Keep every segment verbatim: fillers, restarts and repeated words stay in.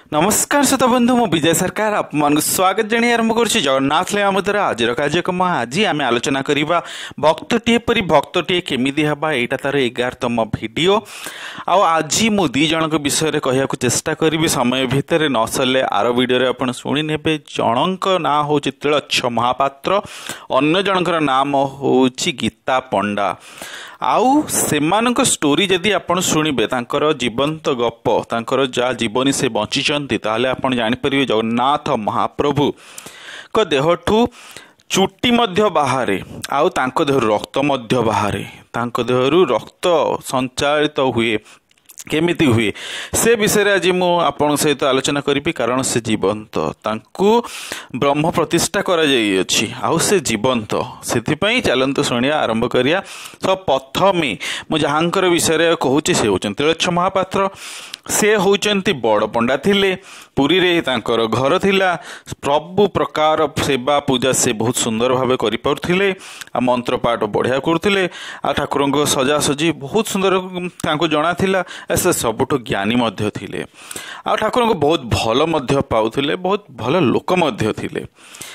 नमस्कार श्रोता बंधु मु विजय सरकार आपमान स्वागत जणी आरंभ करुछि जगन्नाथ लीला द्वारा आज कार्यक्रम। आज आम आलोचना करबा भक्तटीए परी भक्तटीए केमिति हबा एटा तार एगारतम वीडियो। आ आज मु दी जनक विषय कहया चेष्टा करी समय भितर न सरले आर वीडियो रे आपण सुनि नेबे। जनक ना होछि तिलच्छ महापात्र, अन्य जनकर नाम होछि गीता पंडा। आउ सेमानक स्टोरी जदि आपण शुणिबे तांकर जीवंत गप तांकर जा जीवनी से बंचिचंती ताहले आपण जानि परिबे जगन्नाथ महाप्रभु को देहठू चुट्टी मध्य बाहरे आउ तांको देहरु रक्त मध्य बाहरे तांको देहरु रक्त संचालित हुए केमिति हुए से विषय आज मु आपण सहित आलोचना करी। कारण से जीवंत तांकु ब्रह्म प्रतिष्ठा करा जाई अछि आउ से जीवंत सेथिपई चलंत शुणिया आरंभ करिया। तो प्रथमे मु जहांकर विषय कहूची से होचन तिलच्छ महापात्र। से होचंती बड़ पंडा थिले, पुरी रे तांकर घर थिला, प्रभु प्रकार सेवा पूजा से बहुत सुंदर भावे करि परथिले, आ मंत्र पाठ बढ़िया करथिले, आ ठाकुरंग सजा सजी बहुत सुंदर तांको जणा थिला। से सबुठो ज्ञानी मध्य थिले, आ ठाकुरंग बहुत भल मध्य पाउथिले, बहुत भल लोक मध्य थिले।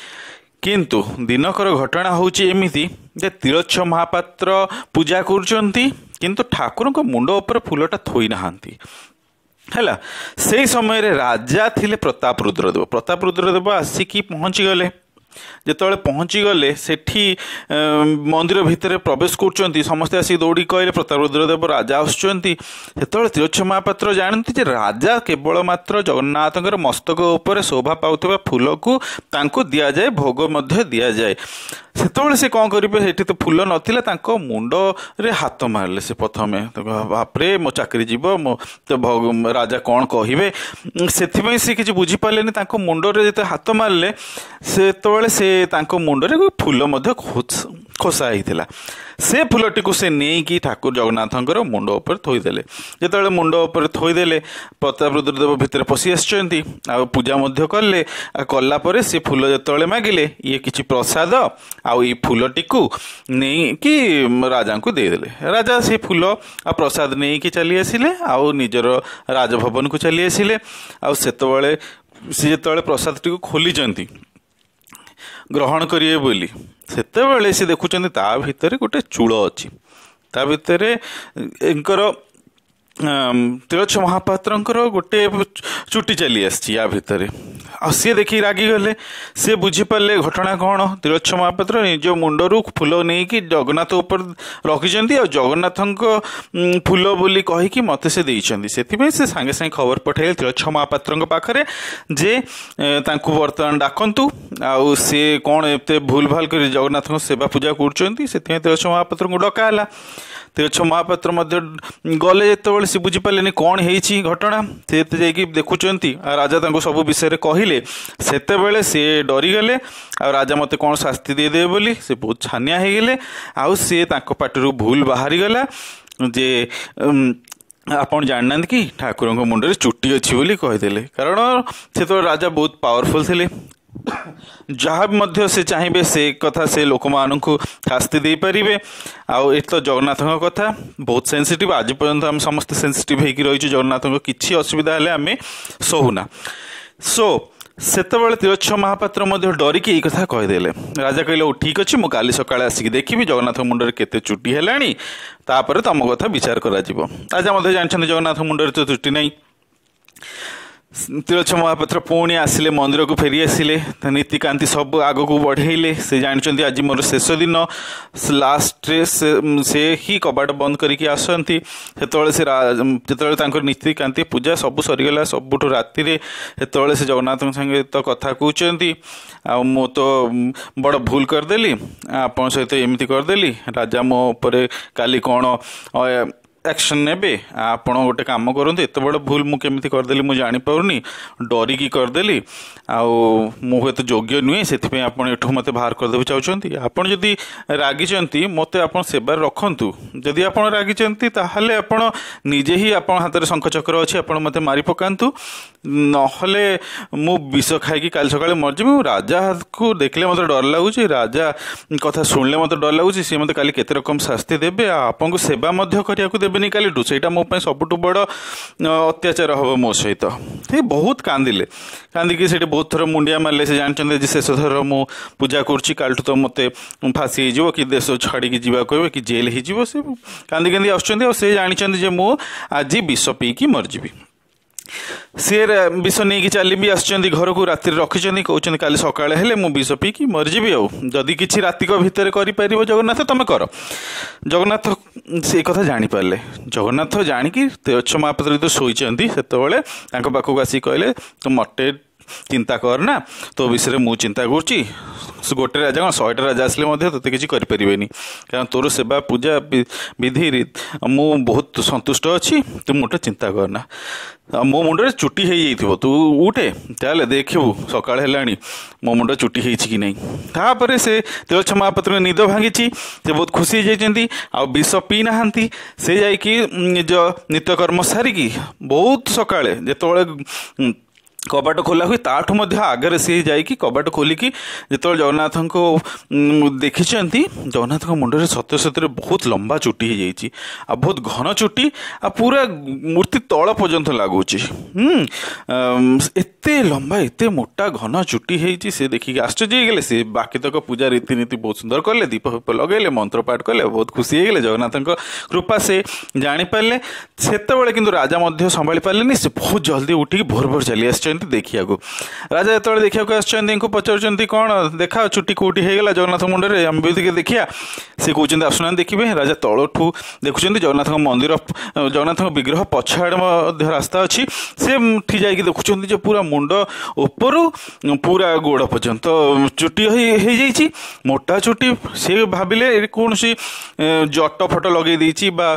किंतु दिनकर घटना होची एमिति जे तिलच्छ महापात्र पूजा करचंती किंतु ठाकुरंग मुंड ऊपर फूलटा थोई नाहांती हैला। से समय रे राजा थिले प्रताप रुद्रदेव। प्रताप रुद्रदेव आसिकी पहुँची गले। जेतବେଳେ पहुँची गले सेठी मंदिर भितर प्रवेश करचंती समस्ते आसी दौड़ी कहले प्रताप रुद्रदेव राजा आसुचंती। सेतବେଳେ तिलच्छ महापात्र जानती जे राजा केवल मात्र जगन्नाथଙ୍କର मस्तक ऊपर शोभा पाउथबा फूल को तांको दिया जाए, भोग मध्य दिया जाए। सेतବେଳେ से कौन करिवे, सेठी तो फूल नथिला, तांको मुंड रे हाथ मारले। से प्रथमे बापरे मो चाकरी जीव, मो तो राजा कौन कहिबे, सेथिपई से किछि बुझी पालेनी। तांको मुंड रे जते हाथ मारले सेतବେଳେ से तांको मुंड रे फूल मध्य खोसा हिथिला। से फूलटी को से नहीं कि ठाकुर जगन्नाथंकर मुंड ऊपर थोईदेले। जेतବେଳେ मुंड ऊपर थोईदेले प्रताप रुद्रदेव भितर पशि आछंती आ पूजा मध्य कले। कला परे से फूल जेतବେଳେ मागिले ये किछि प्रसाद आउ ई फूलटी को नहीं कि राजा को देदेले। राजा से फूल आ प्रसाद नहीं कि चली आसिले आउ निजर राजभवन को चली आसिले। आउ सेतବେଳେ से जेतବେଳେ प्रसाद टी को खोलीचंती ग्रहण करिए बोली, सेतेबेले से देखुचंती ता भितरे गोटे चूल अछि। ता भितरे एंकर तिलच्छ महापात्रंकर गोटे चुट्टी चली आसी या भितरे। आ सी देखी रागी गले। से बुझी पारे घटना कौन। तिलच्छ महापात्र निज मुंडरू फूल नहीं कि जगन्नाथ ऊपर रखिचंती आ जगन्नाथंक फूल बोली कहीकि मते से देइचंती। सेथिपई से सांगे सांगे खबर पठाइले तिलच्छ महापात्रंक पाखरे जे तांकु वर्तमान डाकंतु आउ से कौन एते भूल भाल कर जगन्नाथंक सेवा पूजा करचंती। सेथिपई तिलच्छ महापात्रंक डका हला। तिलच्छ महापात्र मध्य गले जेतବେଳେ से बुझी पारे कौन है घटना। से जाकि देखुचंती राजा तांको सब विषय कहले। सेतेबेले से डरी गले आ राजा मते कौन शास्ति दे दे बोली से बहुत छानिया हो गले। आउ से तांको पाटरू भूल बाहरी गला जे आपण जानना कि ठाकुर मुंडे चुट्टी अच्छी बोली कहीदेले। कारण से तो राजा बहुत पावरफुल थे, जहाँ मध्य से चाहिए से कथा से लोक मान को शास्ति दे पारे। आउ ये तो जगन्नाथ कथा बहुत सेंसिटिव। आज पर्यंत आम समस्त सेंसिटिव होगी रही जगन्नाथ किसी असुविधा हेले आम सहूना। सो सेतବେଳେ तिलच्छ महापात्र मध्य डरिकी ये कथा कहीदेले। राजा कहले ठीक अच्छे, मुझे काली सकाଳେ आसिक देखी जगन्नाथ मुंडे केते चुट्टी है, तापर तुम कथा विचार करा। राजा मध्य जानते जगन्नाथ मुंडे तो चुट्टी नहीं। तिलच्छ महापात्र पुणी आसिले मंदिर को फेरी आसिले, नीतिकांति सब आग को बढ़ेले। से जानते आज मोर शेष दिन लास्ट से, से ही कबाट बंद करके आसती। सेतବେଳେ से जेतବେଳେ तांकर नीतिकांति पूजा सब सरीगला सबुठ राति रे सेतବେଳେ से जगन्नाथ संगे तो कथा कहते आ मो तो बड़ भूल करदेली, आपण सहित एमती करदेली, राजा मो ऊपर काली कौन एक्शन नेबे, आपण गोटे काम करते एत बड़ भूल मुझे करदेली मुझे जापारूनी, डरिकी करदेली आउ मुझे योग्य नुहे, से आप मत बाहर करदे चाहते। आपड़ जदि रागिचंती मत आप सेवार रखु, जदि आप रागिचंती ताहले आपण निजे ही आप हाथ में शंख चक्र अच्छी आप मत मारी पकातु। नहले मु विष खाई काली सकाଳେ मरजिबि। राजा को देखले मत डर लगुच, राजा कथा शुणिले मत डर लगुच, सी मत काली केते रकम शास्ति देबे, आपन को सेवा मध्य करिया देबेनि कालीठू, सेटा मो पई सबुठु बड़ अत्याचार हम मो सहित। ते बहुत कांदिले, कांदिकी सेठी बहुत थर मुंडिया मारले। से जानछन्ते जे शेष थर मु पूजा करछि, कालठू तो मते फांसी हो जिवो कि देश छाड़ी की जीवा कहबे कि जेल हो जिवो। से कांदी कांदी आछन्ते और से जानछन्ते जे मु आज विष पीकी मरजिबि। सी विष नहीं चली भी आसुँच घर को राति रखिंट कहते काली सकाଳେ हेले मु विष पीकी मरजिबि। आदि किसी रातिक भितर कर जगन्नाथ तुम कर। जगन्नाथ से कथा जापारे, जगन्नाथ जाणिकी तेरछ महापात्र जो शोचती से पाखक आसिक कहले तू मटे चिंता करना, तो विषय मु चिंता करुच्ची। गोटे राजा कौन शहेटा राजा आसले ते किसी करें, कारण तोर सेवा पूजा विधि मु बहुत संतुष्ट अच्छी, तू मोटे चिंता करना। मो मुंडे चुटी हो तू उठे चल देखू सकाळ है मो मुंड चुटी कि नहीं। तापर से तेरछ महापात्र निद भांगी, से बहुत खुशी हो आ विष पी ना से जाकि निज नित्यकर्म सारिकी बहुत सकाळे जेतोळे कबाट खोला हुए ताठू मध्य आगे सी जाकि कबाट खोलिकी जो जगन्नाथ को देखी, जगन्नाथ मुंडे सत्य सत्य बहुत लंबा चुटी हो जाइए, आ बहुत घन चुटी, आ पूरा मूर्ति तल पर्यंत लगुच। एते लंबा एते मोटा घन चुटी है, से देखिए आश्चर्य हो। से बाकी तक पूजा रीतिनीति बहुत सुंदर कले, दीप फीप लगे, मंत्र पाठ कले, बहुत खुशी हो। जगन्नाथ कृपा से जापारे। से किंतु राजा संभाली पारे, से बहुत जल्दी उठिक भोर भोर चली आस देखिया को। राजा जो देखा आसको पचार कौन देखा चुटी कौटी होगा जगन्नाथ मुंडे, आम भी देखिया। से कहते आसुना देखिए। राजा तलठू देखुं जगन्नाथ मंदिर, जगन्नाथ विग्रह पछाड़ रास्ता अच्छी, से उठी जा देखुं पूरा मुंड ऊपर पूरा गोड़ पर्यंत चुटी हो जाइए, मोटा चुटी। से भाविले कौन सी जट फट लगे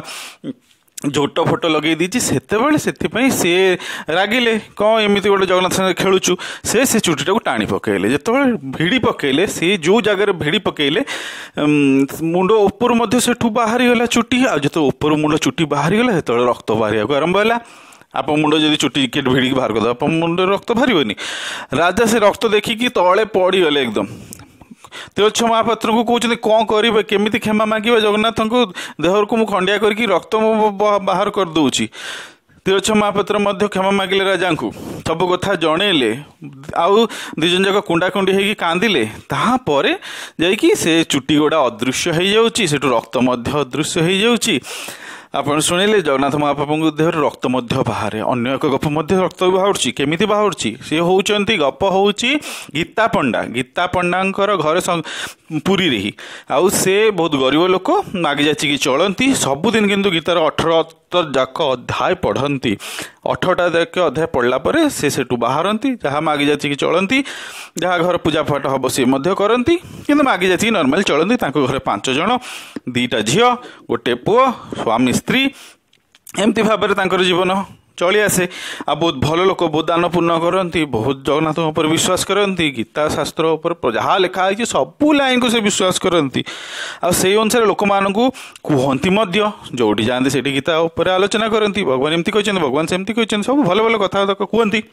झोट फोटो लगे दी से से रागिले कौन एमती गोटे जगन्नाथ संगे खेलुचु, से से चुटीटा को टाणी पकड़े। जो भिड़ी पकड़े से जो जगार भिड़ी पकड़े मुंड ऊपर से बाहरी गला चुटी, आ जो ऊपर मुंड चुटी बाहरी गला जो रक्त बाहर आरंभ है। आप मुंड जब चुटी किट भिड़ी बाहर कर आप मुंड रक्त बाहर। राजा से रक्त देखिकी तले पड़गले एकदम। तेरछ महापात्र को कहते कौन करेंगे केमी क्षमा मांगे जगन्नाथ को देहर को मुझे खंडिया करके रक्त बाहर कर दूची। तेरछ महापात्र मध्य क्षमा मांगिले राजा को, सब कथा जनइले, आउ दिजन जाक कुंडा कुंडी होगी कांदिले। तापर जाकि से चुटी गुड़ा अदृश्य हो जाउची, सेठु रक्त मध्य अदृश्य हो जाउची। आपण शुणिले जगन्नाथ महाप्रभु देहर रक्त मध्य बाहर। अन्य एक गप मध्य रक्त बाहर केमिति बाहर सी होउचंती गप होउची गीता पंडा। गीता पंडांकर घर पुरी रही, आउ से बहुत गरीब लोक मागी जाचिकी चलती सबुदिन, किंतु गीतार अठर जाक अध्याय पढ़ती। अठटा जाक अध्याय पढ़ला परे से सेठू बाहरती, जहाँ मागी जाचिकी चलती, जहाँ घर पूजा पाठ हम सी करती, किंतु मागी जाचिकी नॉर्मल चलती। तांको घरे पांच जन, दीटा झियो, गोटे पुओ, स्वामी स्त्री, एमती भाव में जीवन चली आसे। आ बहुत भल लोक, बहुत दान पुण्य करती, बहुत जगन्नाथ ऊपर विश्वास करती, गीता शास्त्र ऊपर जहाँ लिखा है सबू लाइन को से विश्वास करती। आ से अनुसार लोक मानू कहती जोटी जाते से गीता उपर आलोचना करती। भगवान एमती कहते, भगवान सेमती कहते, सब भल भल कथा कहती।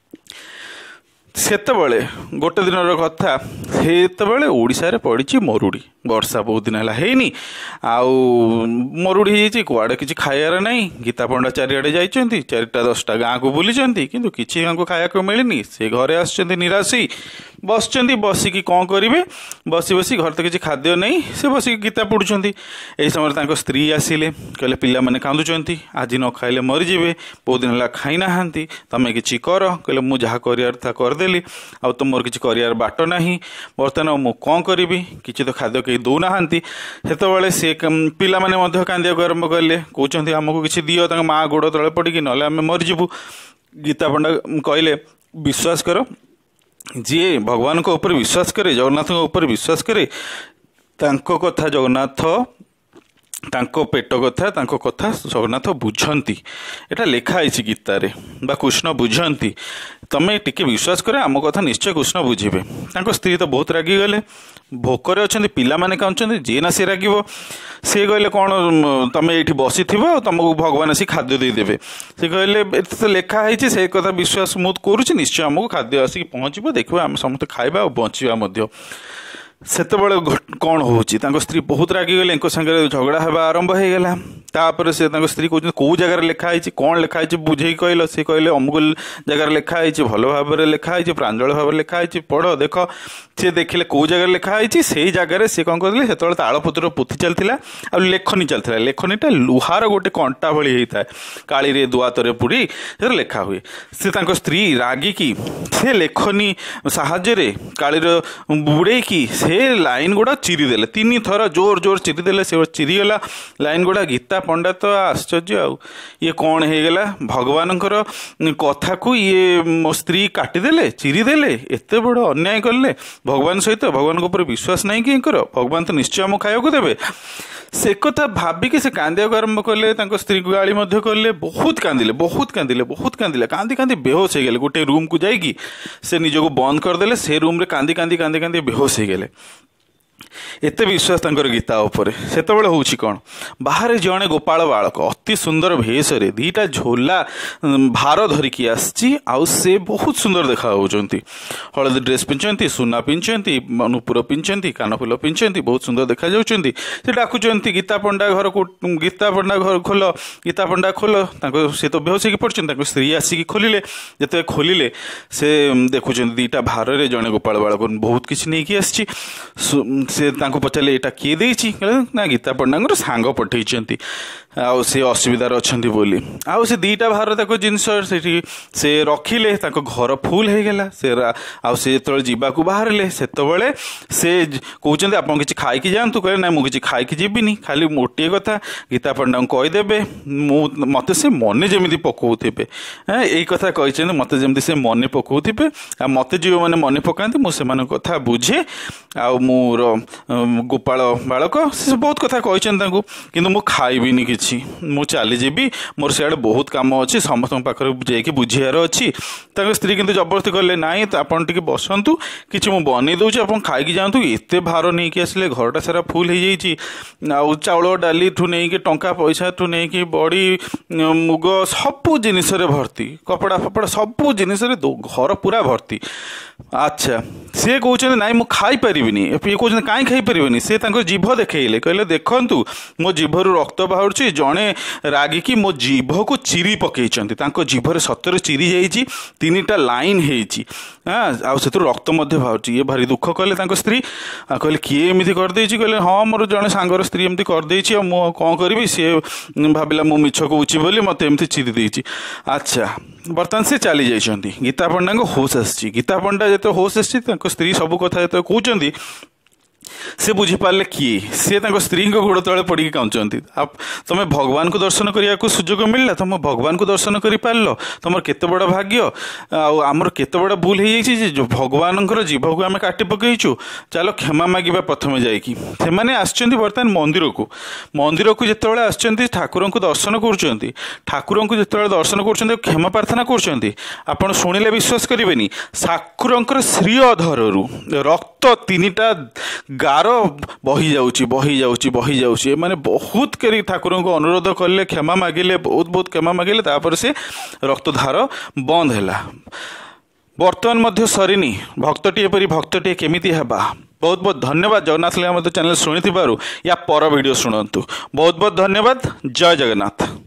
सेतबले गोटे दिन कथा, सेतबले ओडिशा रे पड़ी मरुड़ी, वर्षा बहुत दिन है आउ मरुड़ी हो कुआड़े किसी खायार नहीं। गीता पंडा चारिआडे जाइछन्ति, चारिटा दसटा गाँ को बुलीचंती, किंतु किसी गाँ को खाया को मिलनी। से घरे आसछन्ति निराशी, बसचंती, बसिकी कौन करेंगे, बसी बसी घर तो किसी खाद्य नहीं, से बसिकी गीता पढ़ुंट। यही समय तांको स्त्री आसिले, कहले पिला माने कांदुचंती, आज न खाइले मरीजे, बहुत दिन है खाई ना, तमें किसी कर। कहले मु जहाँ कर करदेली, आ तो मोर किसी कर बाट ना, बर्तमान मु कौन करी, किसी तो खाद्य कहीं दौना। से सी पिला माने कांदिया आरंभ कले, कहते आमको किसी दियो, माँ गोड़ तले पड़ी ना आम मरीजु। गीता पंडा कहले विश्वास कर, जी भगवान को ऊपर विश्वास करे, जगन्नाथ ऊपर विश्वास करे, तांको कथा जगन्नाथ ତାଙ୍କ ପେଟ କଥା ତାଙ୍କ କଥା ଜଗନ୍ନାଥ ବୁଝନ୍ତି। ଏଟା ଲେଖା ହେଇଛି ଗୀତାରେ ବା କୃଷ୍ଣ ବୁଝନ୍ତି। ତମେ ଟିକେ ବିଶ୍ୱାସ କର ଆମ କଥା ନିଶ୍ଚୟ କୃଷ୍ଣ ବୁଝିବେ। ତାଙ୍କ ସ୍ତ୍ରୀ ତ ବହୁତ ରାଗିଗଲେ, ଭୋକରେ ଅଛନ୍ତି, ପିଲାମାନେ କାଉଁଛନ୍ତି, ଯିଏ ନା ସିଏ ରାଗିବ। ସିଏ କହିଲେ କ'ଣ ତମେ ଏଇଠି ବସିଥିବ ତମକୁ ଭଗବାନ ଆସି ଖାଦ୍ୟ ଦେଇଦେବେ। ସେ କହିଲେ ଏତେ ତ ଲେଖା ହେଇଛି, ସେଇ କଥା ବିଶ୍ୱାସ ମୁଁ କରୁଛି, ନିଶ୍ଚୟ ଆମକୁ ଖାଦ୍ୟ ଆସିକି ପହଞ୍ଚିବ, ଦେଖିବା ଆମେ ସମସ୍ତେ ଖାଇବା ଆଉ ବଞ୍ଚିବା ମଧ୍ୟ। ସେତେବେଳେ କ'ଣ ହେଉଛି, ତାଙ୍କ ସ୍ତ୍ରୀ ବହୁତ ରାଗିଗଲେ, ଏଙ୍କ ସାଙ୍ଗରେ ଝଗଡ଼ା ହେବା ଆରମ୍ଭ ହେଇଗଲା। ତାପରେ ସେ ତାଙ୍କ ସ୍ତ୍ରୀ କହୁଛନ୍ତି କେଉଁ ଜାଗାରେ ଲେଖା ହେଇଛି, କ'ଣ ଲେଖା ହେଇଛି ବୁଝେଇକି କହିଲ। ସେ କହିଲେ ଅମୁକ ଜାଗାରେ ଲେଖା ହେଇଛି, ଭଲ ଭାବରେ ଲେଖା ହେଇଛି, ପ୍ରାଞ୍ଜଳ ଭାବରେ ଲେଖା ହେଇଛି, ପଢ଼ ଦେଖ। ସେ ଦେଖିଲେ କେଉଁ ଜାଗାରେ ଲେଖା ହେଇଛି, ସେଇ ଜାଗାରେ ସେ କ'ଣ କରିଥିଲେ, ସେତେବେଳେ ତାଳପତ୍ର ପୋଥି ଚାଲିଥିଲା ଆଉ ଲେଖନୀ ଚାଲିଥିଲା। ଲେଖନୀଟା ଲୁହାର ଗୋଟେ କଣ୍ଟା ଭଳି ହେଇଥାଏ, କାଳିରେ ଦୁଆତରେ ପୁଡ଼ି ସେଥିରେ ଲେଖା ହୁଏ। ସେ ତାଙ୍କ ସ୍ତ୍ରୀ ରାଗିକି ସେ ଲେଖନୀ ସାହାଯ୍ୟରେ କାଳିର ବୁଡ଼େଇକି ସେ ଲାଇନ୍ ଗୁଡ଼ା ଚିରି ଦେଲେ। ତିନି ଥର ଜୋର ଜୋର ଚିରି ଦେଲେ, ସେ ଚିରିଗଲା ଲାଇନ୍ ଗୁଡ଼ା। ଗୀତା ପଣ୍ଡା ତ ଆଶ୍ଚର୍ଯ୍ୟ, ଆଉ ଇଏ କ'ଣ ହେଇଗଲା, ଭଗବାନଙ୍କର କଥାକୁ ଇଏ ମୋ ସ୍ତ୍ରୀ କାଟିଦେଲେ, ଚିରିଦେଲେ, ଏତେ ବଡ଼ ଅନ୍ୟାୟ କଲେ ଭଗବାନ ସହିତ। ଭଗବାନଙ୍କ ଉପରେ ବିଶ୍ୱାସ ନାହିଁ କି ୟାଙ୍କର, ଭଗବାନ ତ ନିଶ୍ଚୟ ଆମକୁ ଖାଇବାକୁ ଦେବେ। ସେ କଥା ଭାବିକି ସେ କାନ୍ଦିବାକୁ ଆରମ୍ଭ କଲେ, ତାଙ୍କ ସ୍ତ୍ରୀକୁ ଗାଳି ମଧ୍ୟ କଲେ, ବହୁତ କାନ୍ଦିଲେ ବହୁତ କାନ୍ଦିଲେ ବହୁତ କାନ୍ଦିଲେ କାନ୍ଦି କାନ୍ଦି ବେହୋସ ହେଇଗଲେ। ଗୋଟେ ରୁମ୍କୁ ଯାଇକି ସେ ନିଜକୁ ବନ୍ଦ କରିଦେଲେ, ସେ ରୁମ୍ରେ କାନ୍ଦି କାନ୍ଦି କାନ୍ଦି କାନ୍ଦି ବେହୋସ ହେଇଗଲେ। ଏତେ ବିଶ୍ୱାସ ତାଙ୍କର ଗୀତା ଉପରେ। ସେତେବେଳେ ହେଉଛି କ'ଣ, ବାହାରେ ଜଣେ ଗୋପାଳ ବାଳକ ଅତି ସୁନ୍ଦର ଭେଷରେ ଦୁଇଟା ଝୋଲା ଭାର ଧରିକି ଆସିଛି, ଆଉ ସେ ବହୁତ ସୁନ୍ଦର ଦେଖାଯାଉଛନ୍ତି। ହଳଦୀ ଡ୍ରେସ୍ ପିନ୍ଧୁଛନ୍ତି, ସୁନା ପିନ୍ଧୁଛନ୍ତି, ନୂପୁର ପିନ୍ଧୁଛନ୍ତି, କାନଫୁଲ ପିନ୍ଧୁଛନ୍ତି, ବହୁତ ସୁନ୍ଦର ଦେଖାଯାଉଛନ୍ତି। ସେ ଡାକୁଛନ୍ତି ଗୀତା ପଣ୍ଡା ଘରକୁ, ଗୀତା ପଣ୍ଡା ଘର ଖୋଲ, ଗୀତା ପଣ୍ଡା ଖୋଲ। ତାଙ୍କ ସେ ତ ବେହୋସ ହେଇକି ପଡ଼ିଛନ୍ତି। ତାଙ୍କ ସ୍ତ୍ରୀ ଆସିକି ଖୋଲିଲେ। ଯେତେବେଳେ ଖୋଲିଲେ ସେ ଦେଖୁଛନ୍ତି ଦୁଇଟା ଭାରରେ ଜଣେ ଗୋପାଳ ବାଳକ ବହୁତ କିଛି ନେଇକି ଆସିଛି। ସେ ତାଙ୍କୁ ପଚାରିଲେ ଏଇଟା କିଏ ଦେଇଛି, ନା ଗୀତା ପଣ୍ଡାଙ୍କର ସାଙ୍ଗ ପଠେଇଛନ୍ତି, ଆଉ ସେ ଅସୁବିଧାରେ ଅଛନ୍ତି ବୋଲି। ଆଉ ସେ ଦୁଇଟା ଭାର ତାଙ୍କ ଜିନିଷ ସେଠି ସେ ରଖିଲେ, ତାଙ୍କ ଘର ଫୁଲ ହେଇଗଲା। ସେ ଆଉ ସେ ଯେତେବେଳେ ଯିବାକୁ ବାହାରିଲେ, ସେତେବେଳେ ସେ କହୁଛନ୍ତି ଆପଣ କିଛି ଖାଇକି ଯାଆନ୍ତୁ। କହିଲେ ନାଇଁ ମୁଁ କିଛି ଖାଇକି ଯିବିନି, ଖାଲି ଗୋଟିଏ କଥା ଗୀତା ପଣ୍ଡାଙ୍କୁ କହିଦେବେ ମୁଁ ମୋତେ ସେ ମନେ ଯେମିତି ପକାଉଥିବେ। ହଁ ଏଇ କଥା କହିଛନ୍ତି, ମୋତେ ଯେମିତି ସେ ମନେ ପକାଉଥିବେ, ଆଉ ମୋତେ ଯେଉଁମାନେ ମନେ ପକାନ୍ତି ମୁଁ ସେମାନଙ୍କ କଥା ବୁଝେ, ଆଉ ମୋର ଗୋପାଳ ବାଳକ ସେ ବହୁତ କଥା କହିଛନ୍ତି ତାଙ୍କୁ, କିନ୍ତୁ ମୁଁ ଖାଇବିନି କିଛି, ମୁଁ ଚାଲିଯିବି, ମୋର ସିଆଡ଼େ ବହୁତ କାମ ଅଛି, ସମସ୍ତଙ୍କ ପାଖରେ ଯାଇକି ବୁଝିବାର ଅଛି। ତାଙ୍କ ସ୍ତ୍ରୀ କିନ୍ତୁ ଜବରଦସ୍ତି କଲେ ନାଇଁ ଆପଣ ଟିକେ ବସନ୍ତୁ, କିଛି ମୁଁ ବନେଇ ଦେଉଛି, ଆପଣ ଖାଇକି ଯାଆନ୍ତୁ। ଏତେ ଭାର ନେଇକି ଆସିଲେ, ଘରଟା ସାରା ଫୁଲ ହେଇଯାଇଛି, ଆଉ ଚାଉଳ ଡାଲିଠୁ ନେଇକି ଟଙ୍କା ପଇସାଠୁ ନେଇକି ବଡ଼ି ମୁଗ ସବୁ ଜିନିଷରେ ଭର୍ତ୍ତି, କପଡ଼ା ଫପଡ଼ା ସବୁ ଜିନିଷରେ ଘର ପୁରା ଭର୍ତ୍ତି। ଆଚ୍ଛା ସିଏ କହୁଛନ୍ତି ନାଇଁ ମୁଁ ଖାଇପାରିବିନି। ଇଏ କହୁଛନ୍ତି କାହିଁ ଖାଇପାରିବେନି, ସେ ତାଙ୍କ ଜିଭ ଦେଖେଇଲେ, କହିଲେ ଦେଖନ୍ତୁ ମୋ ଜିଭରୁ ରକ୍ତ ବାହାରୁଛି, ଜଣେ ରାଗିକି ମୋ ଜିଭକୁ ଚିରି ପକେଇଛନ୍ତି, ତାଙ୍କ ଜିଭରେ ସତରେ ଚିରି ଯାଇଛି, ତିନିଟା ଲାଇନ୍ ହେଇଛି, ହଁ ଆଉ ସେଥିରୁ ରକ୍ତ ମଧ୍ୟ ବାହାରୁଛି। ଇଏ ଭାରି ଦୁଃଖ କଲେ ତାଙ୍କ ସ୍ତ୍ରୀ, କହିଲେ କିଏ ଏମିତି କରିଦେଇଛି, କହିଲେ ହଁ ମୋର ଜଣେ ସାଙ୍ଗର ସ୍ତ୍ରୀ ଏମିତି କରିଦେଇଛି, ଆଉ ମୁଁ କ'ଣ କରିବି, ସିଏ ଭାବିଲା ମୁଁ ମିଛ କହୁଛି ବୋଲି ମୋତେ ଏମିତି ଚିରି ଦେଇଛି। ଆଚ୍ଛା ବର୍ତ୍ତମାନ ସେ ଚାଲି ଯାଇଛନ୍ତି, ଗୀତା ପଣ୍ଡାଙ୍କ ହୋସ୍ ଆସିଛି। ଗୀତା ପଣ୍ଡା ଯେତେବେଳେ ହୋସ୍ ଆସିଛି, ତାଙ୍କ ସ୍ତ୍ରୀ ସବୁ କଥା ଯେତେବେଳେ କହୁଛନ୍ତି, ସେ ବୁଝିପାରିଲେ କିଏ, ସେ ତାଙ୍କ ସ୍ତ୍ରୀଙ୍କ ଗୋଡ଼ ତଳେ ପଡ଼ିକି କାନ୍ଦୁଛନ୍ତି। ଆଉ ତୁମେ ଭଗବାନଙ୍କୁ ଦର୍ଶନ କରିବାକୁ ସୁଯୋଗ ମିଳିଲା, ତୁମ ଭଗବାନଙ୍କୁ ଦର୍ଶନ କରିପାରିଲ, ତୁମର କେତେ ବଡ଼ ଭାଗ୍ୟ। ଆଉ ଆମର କେତେ ବଡ଼ ଭୁଲ ହେଇଯାଇଛି ଯେ ଭଗବାନଙ୍କର ଜୀବକୁ ଆମେ କାଟି ପକାଇଛୁ। ଚାଲ କ୍ଷମା ମାଗିବା ପ୍ରଥମେ ଯାଇକି। ସେମାନେ ଆସିଛନ୍ତି ବର୍ତ୍ତମାନ ମନ୍ଦିରକୁ, ମନ୍ଦିରକୁ ଯେତେବେଳେ ଆସିଛନ୍ତି ଠାକୁରଙ୍କୁ ଦର୍ଶନ କରୁଛନ୍ତି, ଠାକୁରଙ୍କୁ ଯେତେବେଳେ ଦର୍ଶନ କରୁଛନ୍ତି କ୍ଷମା ପ୍ରାର୍ଥନା କରୁଛନ୍ତି, ଆପଣ ଶୁଣିଲେ ବିଶ୍ୱାସ କରିବେନି, ଠାକୁରଙ୍କର ଶ୍ରୀ ଅଧରରୁ ରକ୍ତ ତିନିଟା ଗାର ବହି ଯାଉଛି ବହି ଯାଉଛି ବହି ଯାଉଛି। ଏମାନେ ବହୁତ କରି ଠାକୁରଙ୍କୁ ଅନୁରୋଧ କଲେ, କ୍ଷମା ମାଗିଲେ, ବହୁତ ବହୁତ କ୍ଷମା ମାଗିଲେ, ତାପରେ ସେ ରକ୍ତଧାର ବନ୍ଦ ହେଲା। ବର୍ତ୍ତମାନ ମଧ୍ୟ ସରିନି, ଭକ୍ତଟିଏ ପରି ଭକ୍ତଟିଏ କେମିତି ହେବା। ବହୁତ ବହୁତ ଧନ୍ୟବାଦ। ଜଗନ୍ନାଥ ଲୀଳା ମଧ୍ୟ ଚ୍ୟାନେଲ ଶୁଣିଥିବାରୁ ୟା ପର ଭିଡ଼ିଓ ଶୁଣନ୍ତୁ। ବହୁତ ବହୁତ ଧନ୍ୟବାଦ। ଜୟ ଜଗନ୍ନାଥ।